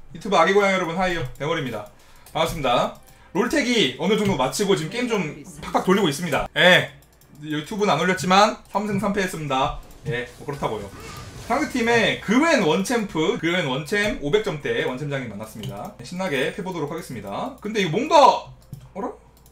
유튜브 아기 고양 여러분 하이요, 대머리입니다. 반갑습니다. 롤택이 어느 정도 마치고 지금 게임 좀 팍팍 돌리고 있습니다. 예, 유튜브는 안 올렸지만 3승 3패 했습니다. 예, 뭐 그렇다고요. 상대팀의 그웬 원챔프, 그웬 원챔 500점대 원챔장이 만났습니다. 신나게 패보도록 하겠습니다. 근데 이거 뭔가 어라?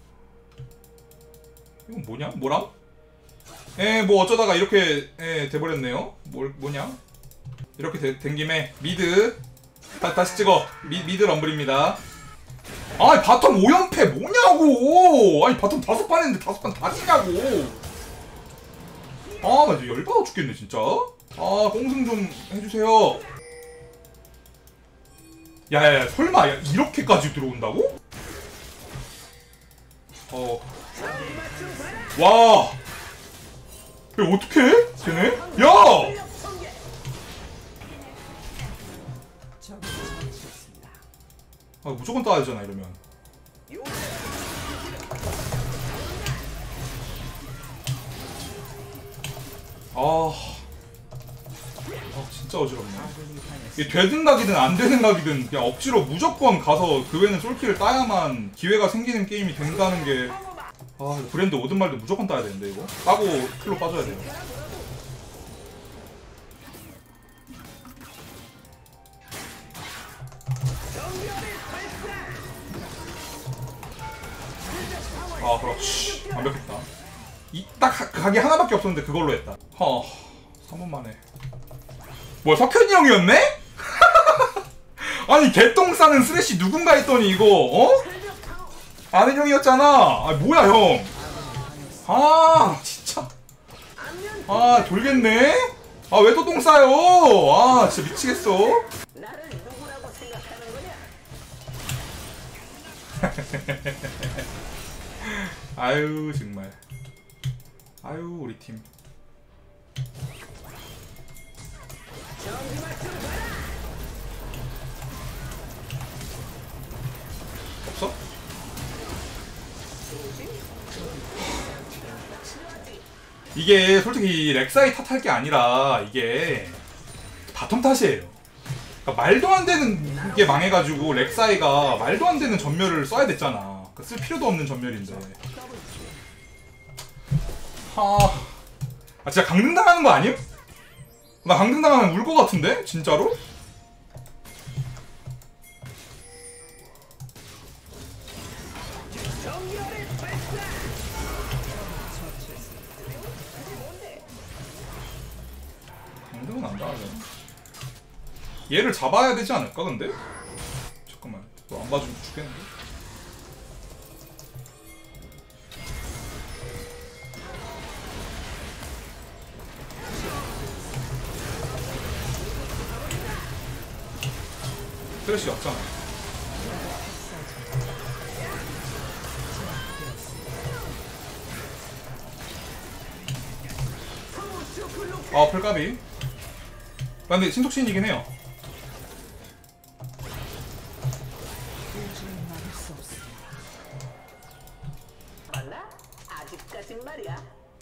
이건 뭐냐? 뭐람? 예, 뭐 어쩌다가 이렇게 돼버렸네요. 뭐냐? 이렇게 된 김에 미드 다시 찍어. 미드 럼블입니다. 아니 바텀 5연패 뭐냐고! 아니 바텀 5판 했는데 5판 다 지냐고! 아, 나 이제 열받아 죽겠네 진짜. 아, 꽁승 좀 해주세요. 야야야, 설마 이렇게까지 들어온다고? 와, 야 어떡해? 쟤네? 야! 아, 무조건 따야 되잖아 이러면. 진짜 어지럽네. 이게 되든 각이든 안 되든 각이든 그냥 억지로 무조건 가서 그 외에는 솔킬을 따야만 기회가 생기는 게임이 된다는 게, 아, 브랜드 오든 말든 무조건 따야 되는데 이거 따고 킬로 빠져야 돼요. 아, 그렇지. 완벽했다. 딱 각이 하나밖에 없었는데 그걸로 했다. 3분 만에. 뭐야, 석현이 형이었네? 아니, 개똥 싸는 쓰레쉬 누군가 했더니 이거, 어? 아는 형이었잖아. 아, 뭐야, 형. 아, 진짜. 아, 돌겠네? 아, 왜 또 똥 싸요? 아, 진짜 미치겠어. 아유, 정말. 아유, 우리 팀. 없어? 이게 솔직히 렉사이 탓할 게 아니라 이게 바텀 탓이에요. 그러니까 말도 안 되는 게 망해가지고 렉사이가 말도 안 되는 전멸을 써야 됐잖아. 그러니까 쓸 필요도 없는 전멸인데. 아, 진짜 강등당하는 거 아님? 나 강등당하면 울 것 같은데? 진짜로? 강등은 안 당하죠. 얘를 잡아야 되지 않을까 근데? 잠깐만, 너 안 봐주면 죽겠는데? 스트레스 없잖아. 아, 풀까비. 근데 신속신이긴 해요. 아직까진 말이야.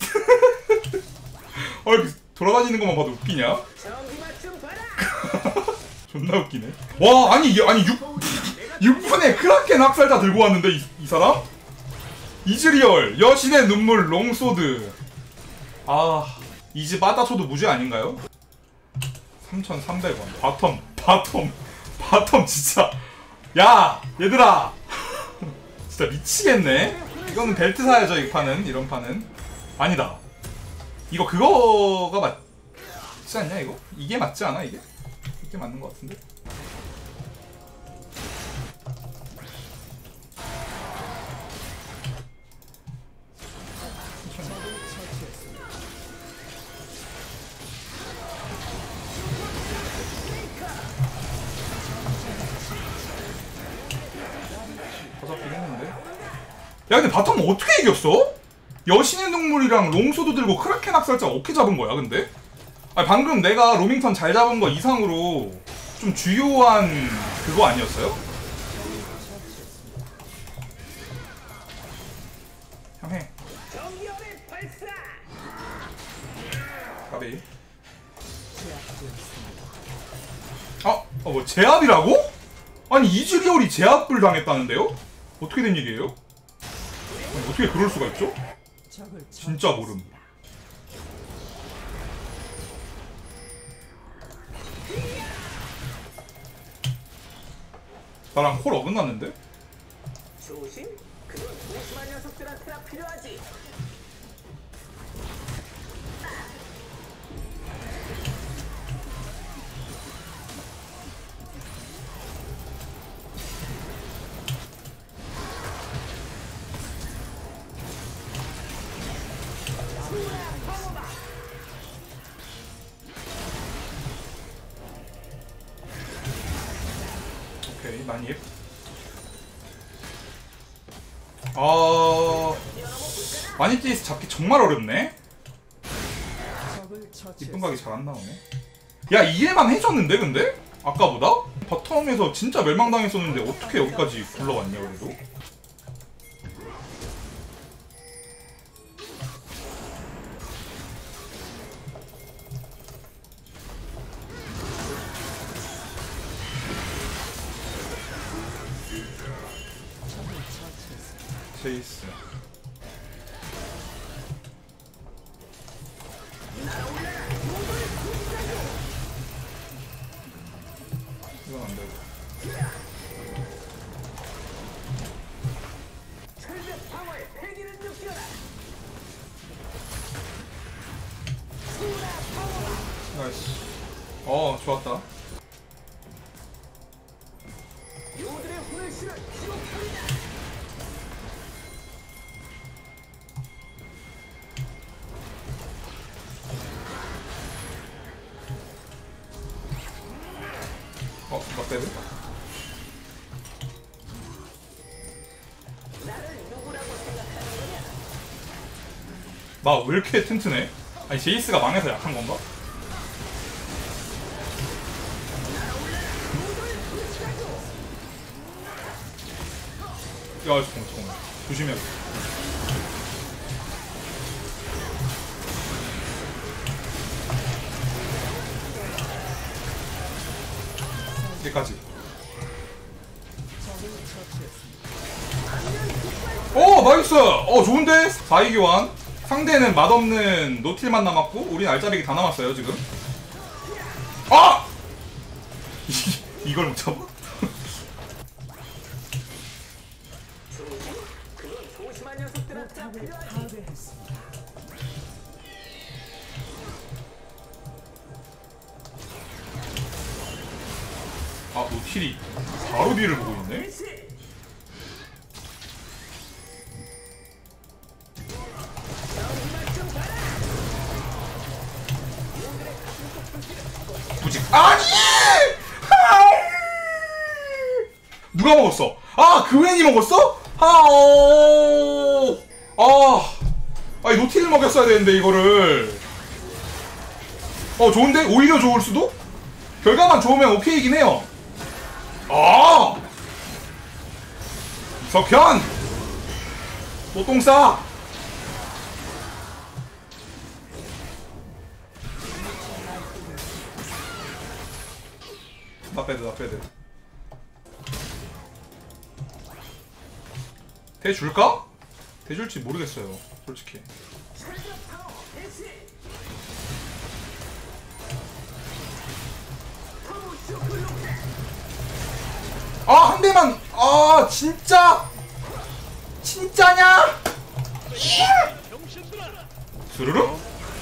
돌아다니는 것만 봐도 웃기냐? 존나 웃기네. 와, 아니 6분에 크라켄 학살자 들고 왔는데 이 사람? 이즈리얼, 여신의 눈물, 롱소드. 아, 이즈 빠따쳐도 무죄 아닌가요? 3,300원. 바텀 진짜. 야, 얘들아. 진짜 미치겠네. 이거는 벨트 사야죠, 이 판은. 이런 판은. 아니다. 이거 그거가 맞지 않냐, 이거? 이게 맞지 않아, 이게? 이게 맞는 것 같은데? 더 잡긴 했는데. 야, 근데 바텀 어떻게 이겼어? 여신의 눈물이랑 롱소드 들고 크라켄 학살자 어떻게 잡은 거야, 근데? 아니, 방금 내가 로밍턴 잘 잡은 거 이상으로 좀 주요한 그거 아니었어요? 형 해. 가비. 뭐 제압이라고? 아니 이즈리얼이 제압을 당했다는데요? 어떻게 된 일이에요? 아니, 어떻게 그럴 수가 있죠? 진짜 모름. 나랑 콜 어긋났는데? 조심? 그건 조심한 녀석들한테나 필요하지. 오케이, 난입. 마니티스 잡기 정말 어렵네? 이쁜 각이 잘 안 나오네. 야, 이해만 해줬는데, 근데? 아까보다? 바텀에서 진짜 멸망당했었는데 어떻게 여기까지 굴러왔냐, 그래도? 제이스. 이건 안 되고. 철벽 방어의 패기를 느껴라. 나이스. 좋았다. 요들의 혼을 실어 지옥불이다. 맞대로? 나를 누구라고 생각하는 거냐? 나 왜 이렇게 튼튼해? 아니, 제이스가 망해서 약한 건가? 야, 잠깐만. 조심해야겠다. 여기까지. 나이스! 좋은데? 4위 교환. 상대는 맛없는 노틸만 남았고, 우린 알짜배기 다 남았어요, 지금. 아! 이걸 못 잡아? 조심? 그건 조심한 녀석들한테나 필요하지. 노틸이 바로 뒤를 보고 있네? 대시! 아니! 누가 먹었어? 그웬이 먹었어? 아니 노틸을 먹였어야 되는데 이거를. 좋은데? 오히려 좋을 수도? 결과만 좋으면 오케이긴 해요. 석현! 노똥싸! 나 빼드. 대줄까? 대줄지 모르겠어요, 솔직히. 철벽 방어 대시! 터무쇼 글록대! 한 대만! 진짜냐? 스르르?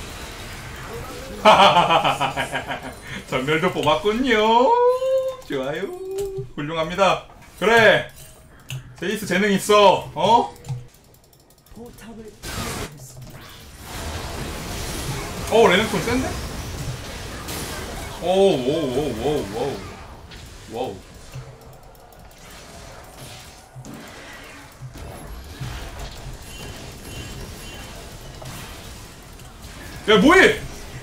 전멸도 뽑았군요. 좋아요. 훌륭합니다. 그래. 제이스 재능 있어. 레넥톤 센데? 와우. 야, 뭐해?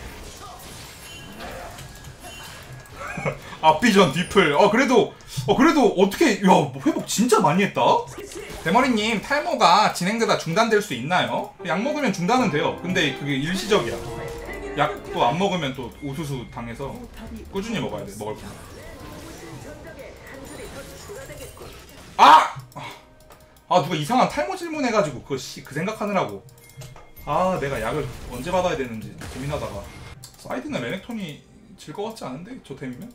앞비전 디플. 그래도 어떻게, 야, 회복 진짜 많이 했다? 대머리님, 탈모가 진행되다 중단될 수 있나요? 약 먹으면 중단은 돼요. 근데 그게 일시적이야. 약도 안 먹으면 또 우수수 당해서 꾸준히 먹어야 돼, 먹을 거면. 전적에 한 줄이 더 보수가 되겠군. 아! 아 누가 이상한 탈모 질문해가지고 그 생각하느라고. 아 내가 약을 언제 받아야 되는지 고민하다가. 사이드는 레넥톤이 질 것 같지 않은데? 저 템이면?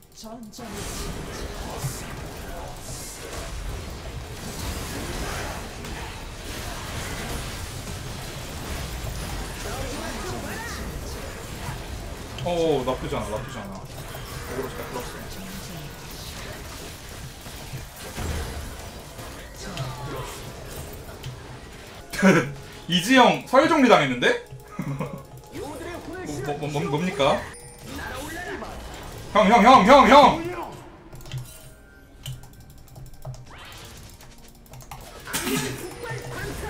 나쁘지 않아, 나쁘지 않아. 어그로 잘 끌었어. 이지영 서열정리 당했는데? 요들의 혼을 실어 뭡니까? 날아올라라. 형! 폭발 반사.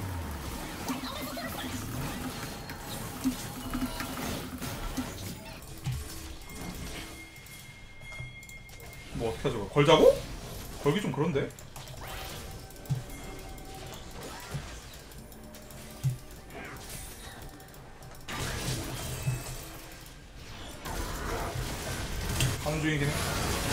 뭐 어떻게 하죠? 걸자고? 걸기 좀 그런데? 하는 중이긴 해.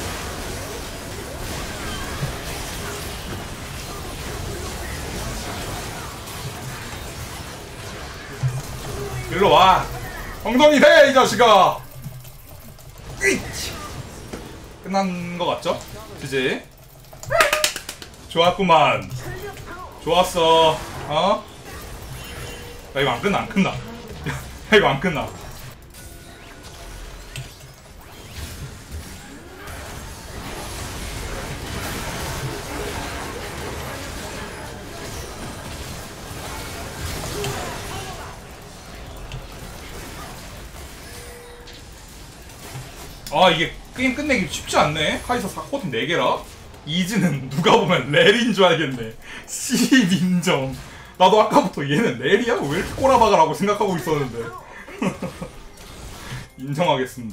일로 와. 엉덩이 대, 이 자식아. 으이치. 끝난 거 같죠? 그지? 좋았구만. 좋았어. 어? 야, 이거 안 끝나, 안 끝나. 야, 이거 안 끝나. 아 이게 게임 끝내기 쉽지 않네. 카이사 4코튼 4개라? 이즈는 누가 보면 렐인 줄 알겠네. 인정. 나도 아까부터 얘는 렐이야? 왜 이렇게 꼬라박으라고 생각하고 있었는데. 인정하겠습니다.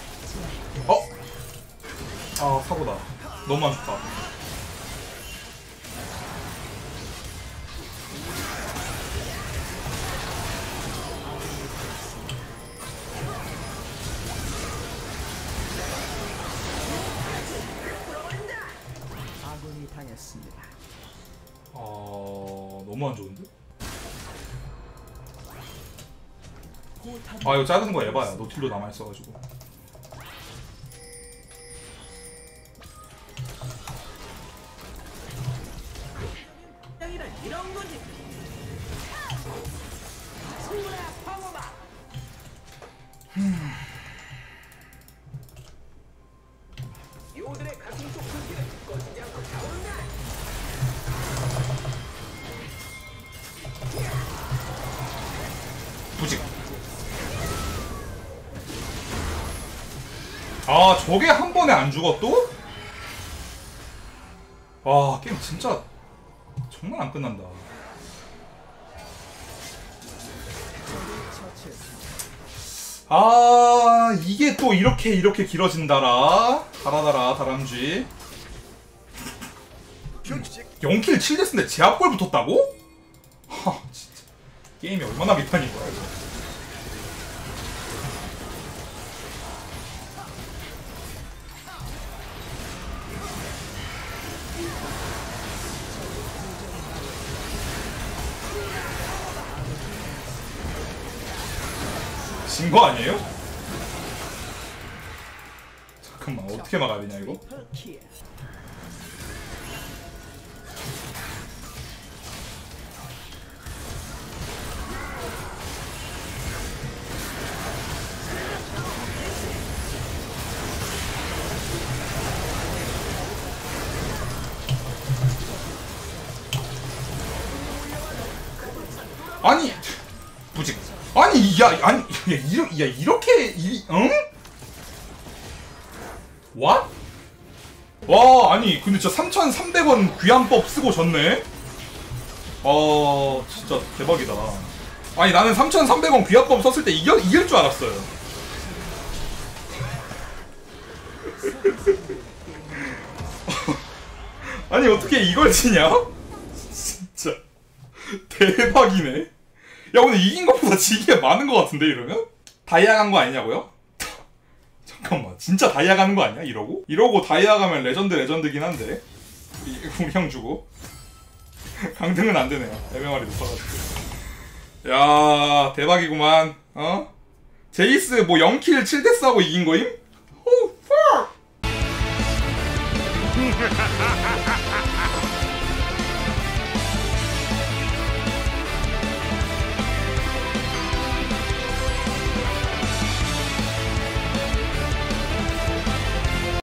아 사고다. 너무 안 좋다. 아군이 당했습니다. 너무 안 좋은데? 이거 자르는 거 에바야. 노틸도 남아있어가지고. 이런 거지. 승부야 방어다. 요들의 가슴 속 불길을 꺼지지 않고 타오른다. 부직. 아 저게 한 번에 안 죽어 또? 와 게임 진짜 정말 안 끝난다. 아 이게 또 이렇게 길어진다라. 달아달아 다람쥐. 0킬 7데스인데 제압골 붙었다고? 하 진짜 게임이 얼마나 밑판인 거야 이거. 진 거 아니에요? 잠깐만 어떻게 막아야 되냐 이거? 아니 부직. 아니 이렇게 응? What? 와 아니 근데 진짜 3,300원 귀환법 쓰고 졌네. 진짜 대박이다. 아니 나는 3,300원 귀환법 썼을 때 이길 줄 알았어요. 아니 어떻게 이걸 지냐? 진짜 대박이네. 야 오늘 이긴 것보다 지기가 많은 것 같은데 이러면? 다이아 간 거 아니냐고요? 잠깐만 진짜 다이아 가는 거 아니야 이러고? 이러고 다이아 가면 레전드긴 한데 우리 형 주고. 강등은 안 되네요. MMR이 높아가지고. 야, 대박이구만. 어? 제이스 뭐 0킬 7데스 하고 이긴 거임? 오, fuck!